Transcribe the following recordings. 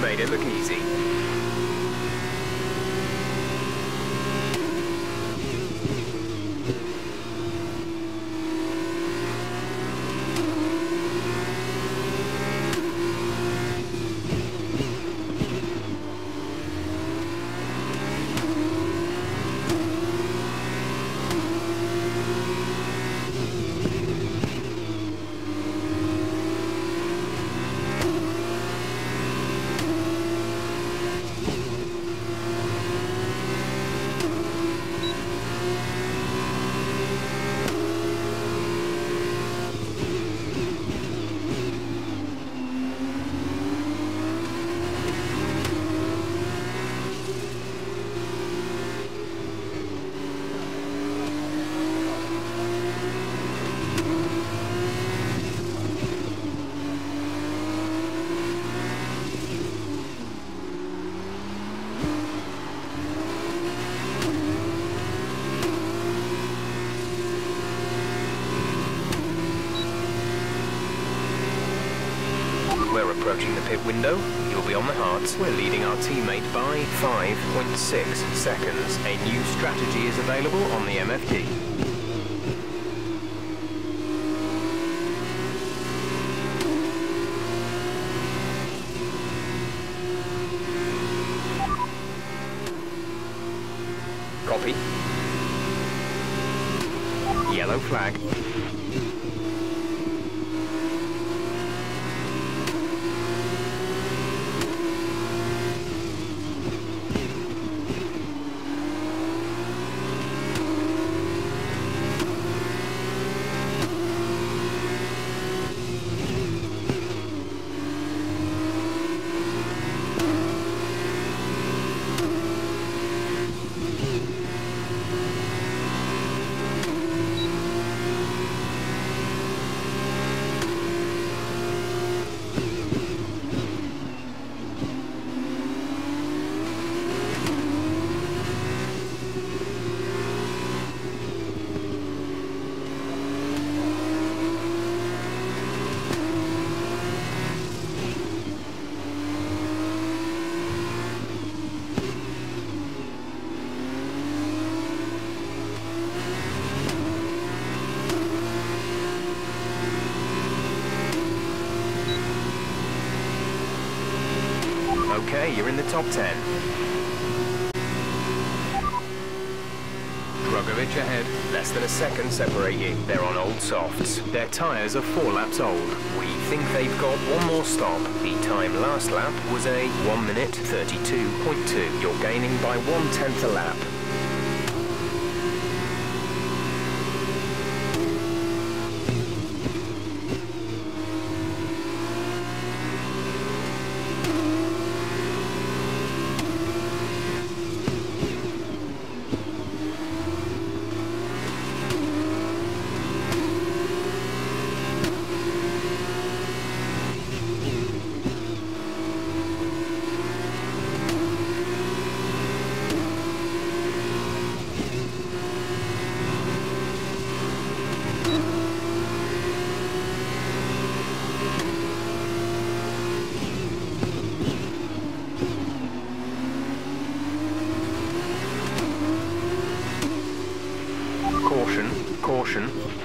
made it look easy. We're approaching the pit window. You'll be on the hards. We're leading our teammate by 5.6 seconds. A new strategy is available on the MFD. Copy. Yellow flag. Okay, you're in the top 10. Drugovich ahead. Less than a second separate you. They're on old softs. Their tyres are 4 laps old. We think they've got one more stop. The time last lap was a 1 minute 32.2. You're gaining by 1/10 a lap. Caution, caution.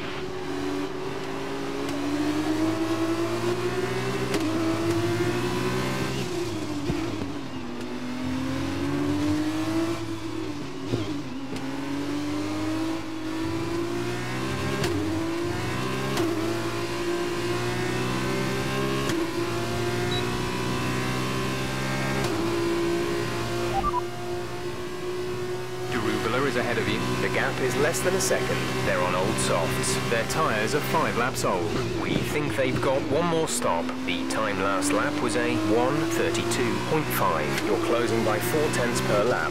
Is ahead of you. The gap is less than a second. They're on old softs. Their tyres are 5 laps old. We think they've got one more stop. The time last lap was a 1:32.5. You're closing by 4/10 per lap.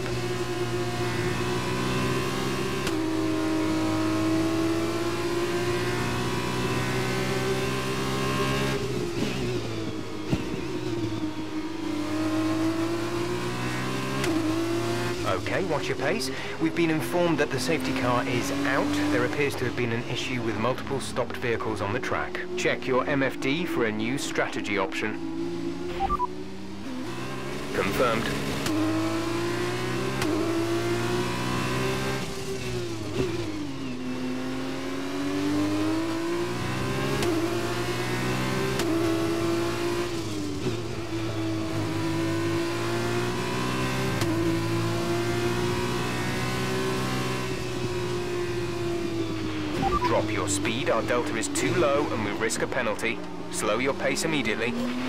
Okay, watch your pace. We've been informed that the safety car is out. There appears to have been an issue with multiple stopped vehicles on the track. Check your MFD for a new strategy option. Confirmed. Drop your speed, our delta is too low and we risk a penalty. Slow your pace immediately.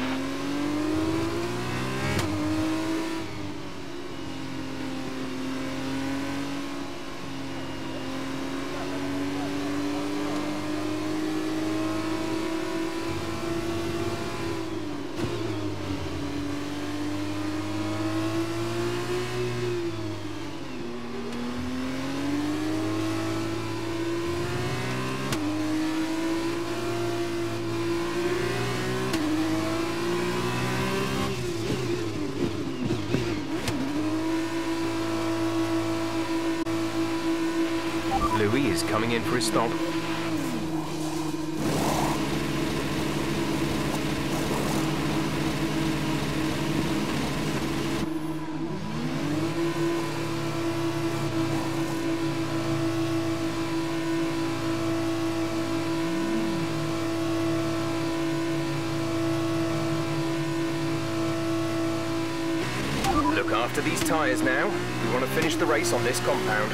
Louis is coming in for a stop. Look after these tyres now. We want to finish the race on this compound.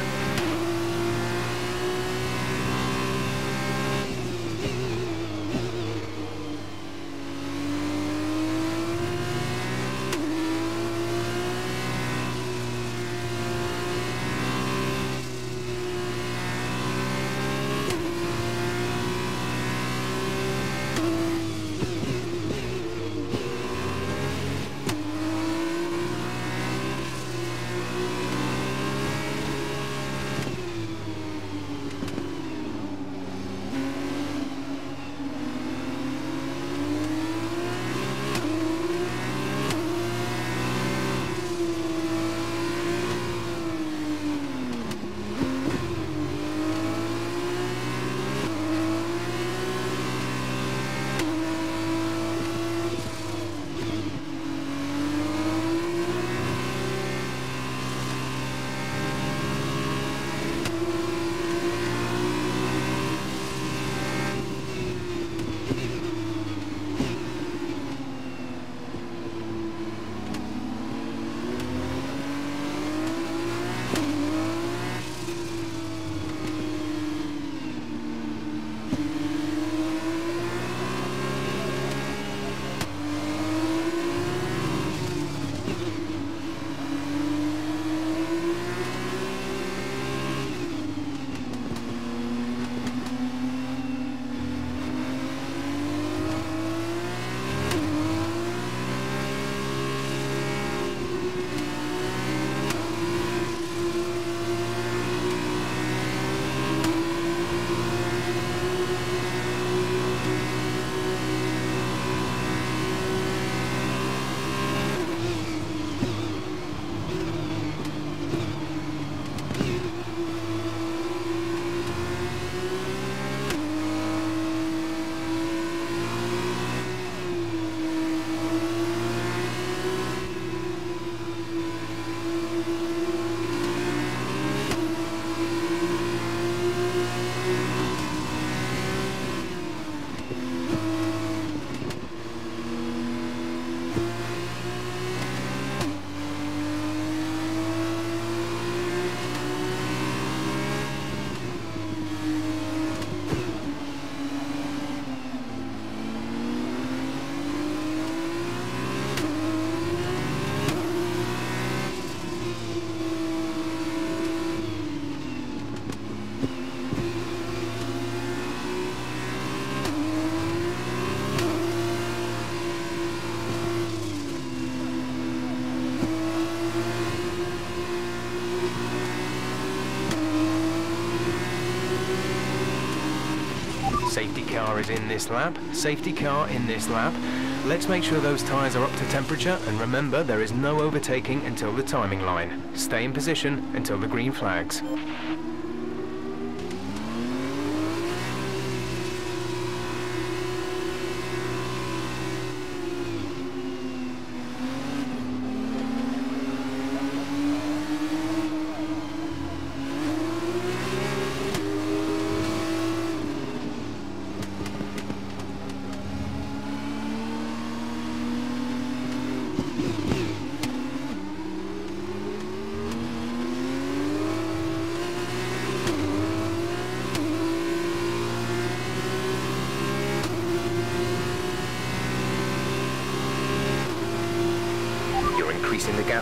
Safety car is in this lap. Safety car in this lap. Let's make sure those tyres are up to temperature, and remember there is no overtaking until the timing line. Stay in position until the green flags.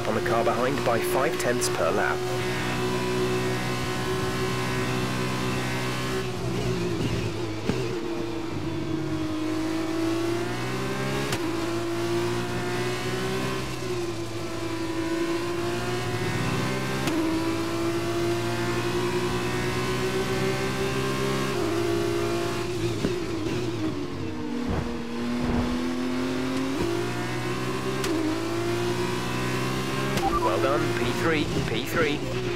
on the car behind by 0.5 per lap. Well done, P3, P3.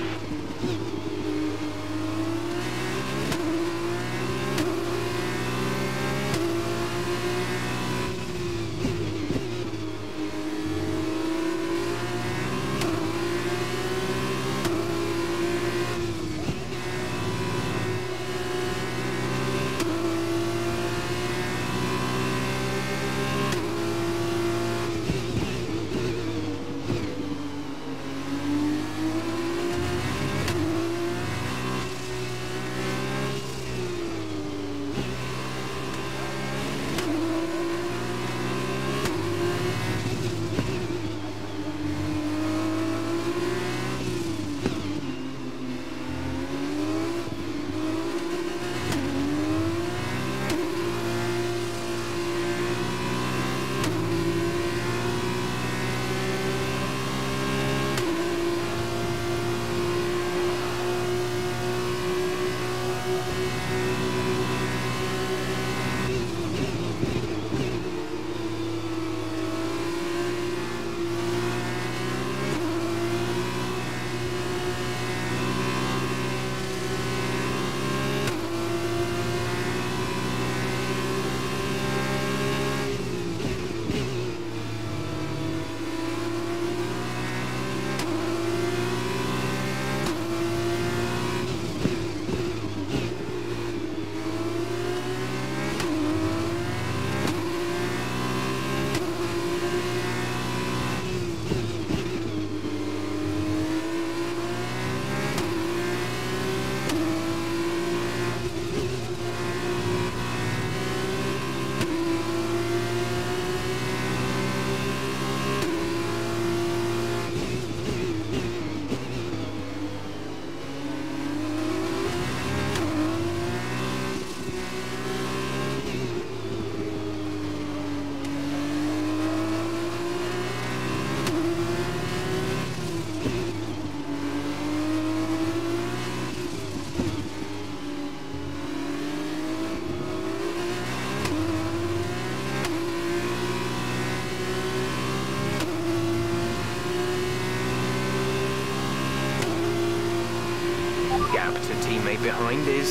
Gap to teammate behind is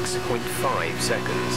6.5 seconds.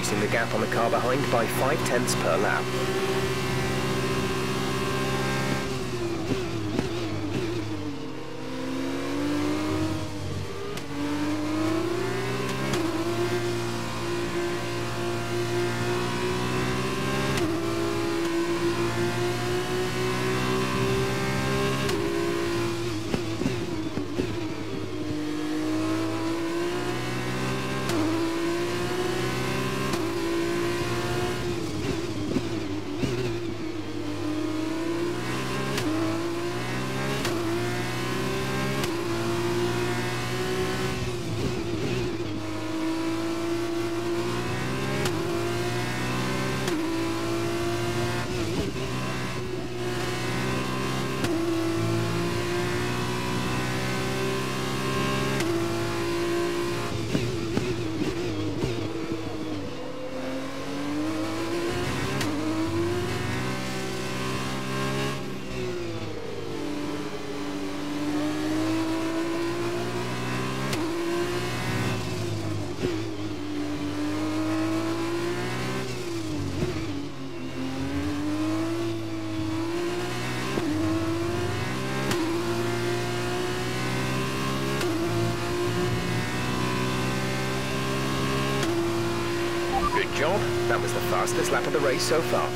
increasing the gap on the car behind by 0.5 per lap. Good job. That was the fastest lap of the race so far.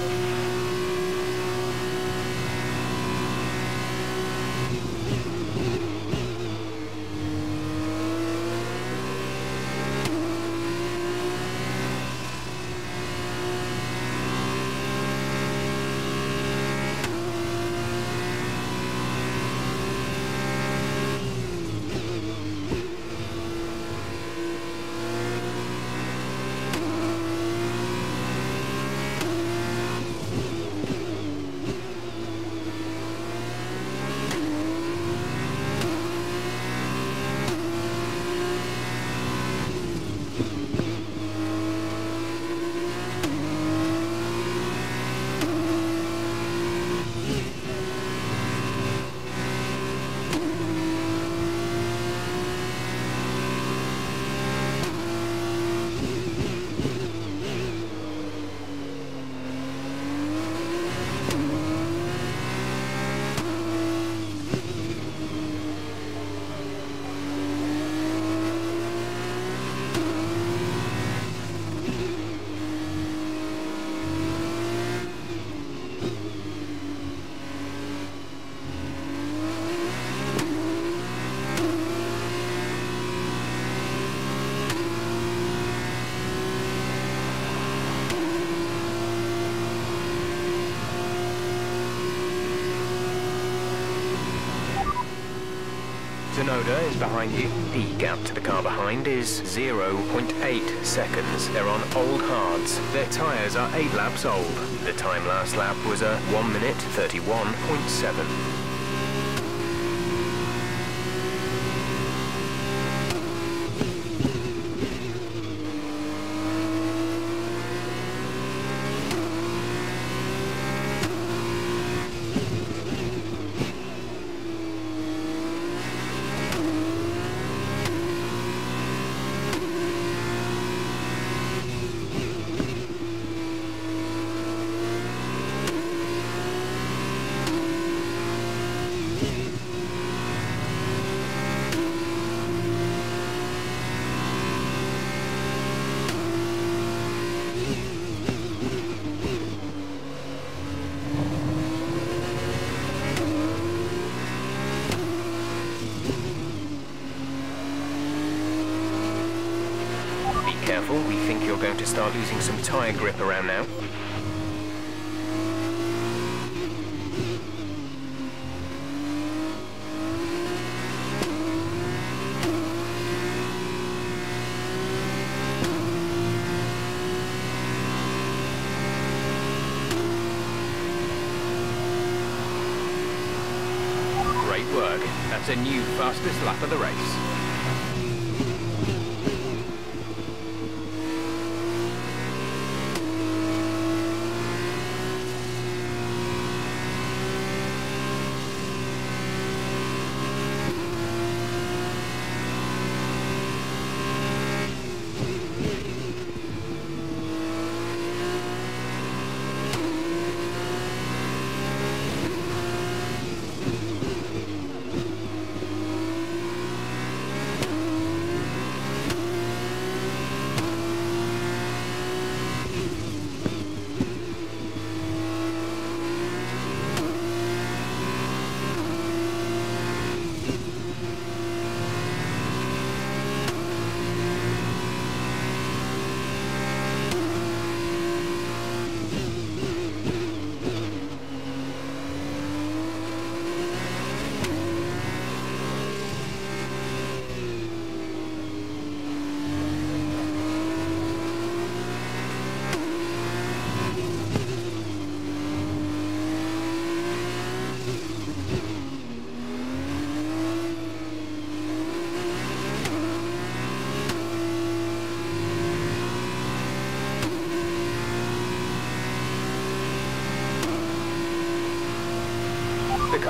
Tsunoda is behind you. The gap to the car behind is 0.8 seconds. They're on old hards. Their tyres are 8 laps old. The time last lap was a 1 minute 31.7. Careful, we think you're going to start losing some tyre grip around now. Great work. That's a new fastest lap of the race.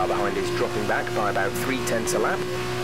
car behind is dropping back by about 0.3 a lap.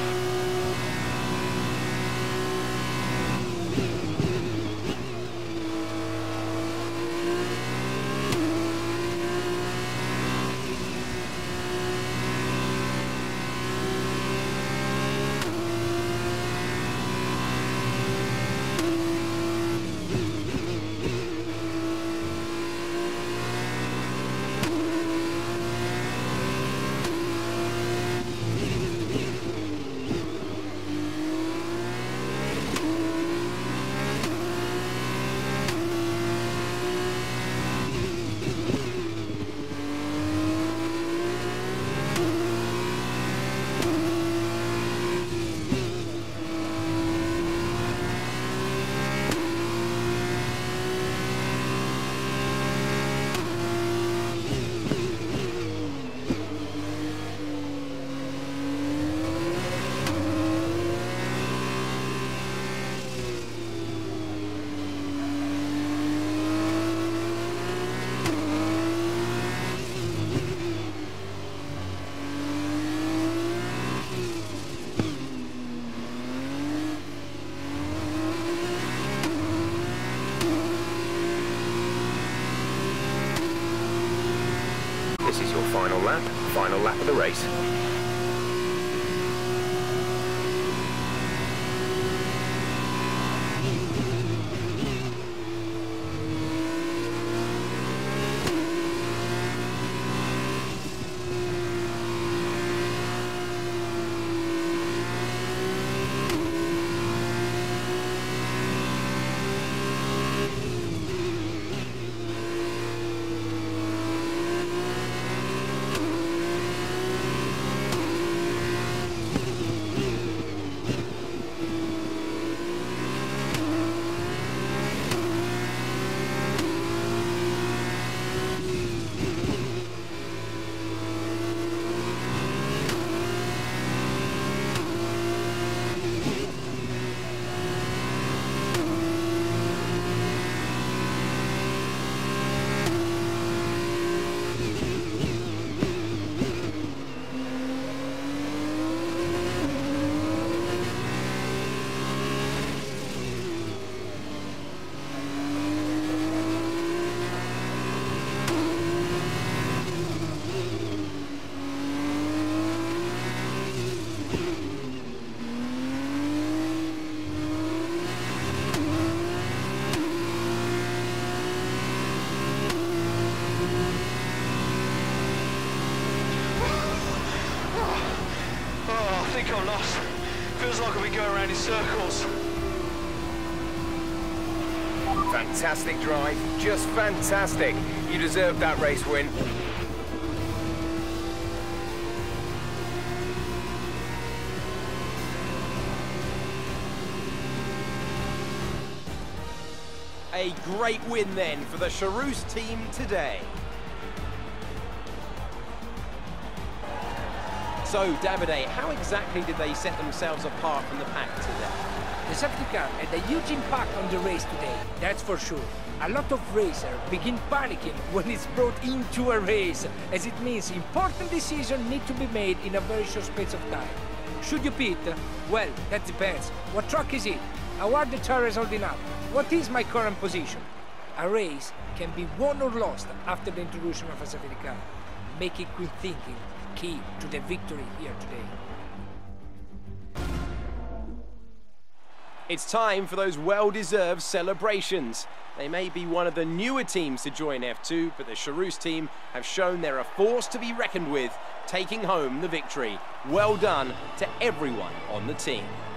This is your final lap of the race. I think I'm lost. Feels like I've been going around in circles. Fantastic drive, just fantastic. You deserved that race win. A great win then for the Charouz team today. So, Davide, how exactly did they set themselves apart from the pack today? The safety car had a huge impact on the race today, that's for sure. A lot of racers begin panicking when it's brought into a race, as it means important decisions need to be made in a very short space of time. Should you pit? Well, that depends. What track is it? How are the tires holding up? What is my current position? A race can be won or lost after the introduction of a safety car. Making quick thinking key to the victory here today. It's time for those well-deserved celebrations. They may be one of the newer teams to join F2, but the Charouz team have shown they're a force to be reckoned with, taking home the victory. Well done to everyone on the team.